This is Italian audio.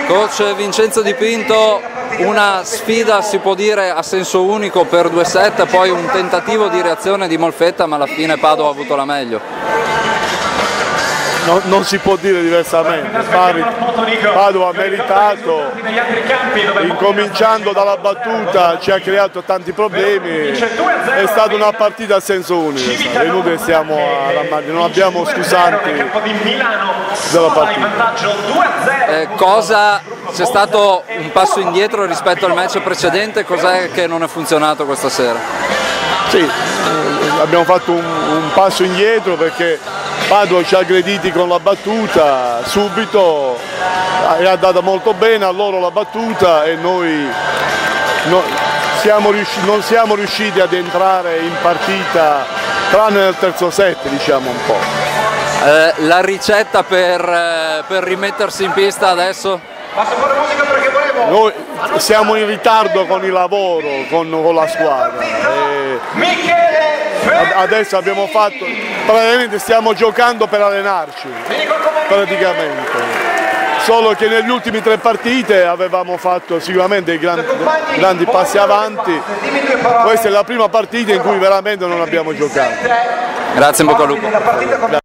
Coach Vincenzo Di Pinto, una sfida si può dire a senso unico per 2 set, poi un tentativo di reazione di Molfetta, ma alla fine Padova ha avuto la meglio. Non si può dire diversamente, Padova ha meritato, incominciando dalla battuta ci ha creato tanti problemi, è stata una partita a senso unico, è inutile stiamo alla margine, non abbiamo scusanti della partita. C'è stato un passo indietro rispetto al match precedente, cos'è che non è funzionato questa sera? Sì, abbiamo fatto un passo indietro perché Padova ci ha aggrediti con la battuta subito, è andata molto bene a loro la battuta e noi non siamo riusciti ad entrare in partita tranne nel terzo set, diciamo un po'. La ricetta per rimettersi in pista adesso? Noi siamo in ritardo con il lavoro, con la squadra. Adesso abbiamo fatto, praticamente stiamo giocando per allenarci, praticamente. Solo che negli ultimi 3 partite avevamo fatto sicuramente grandi passi avanti. Questa è la prima partita in cui veramente non abbiamo giocato. Grazie, in bocca al lupo.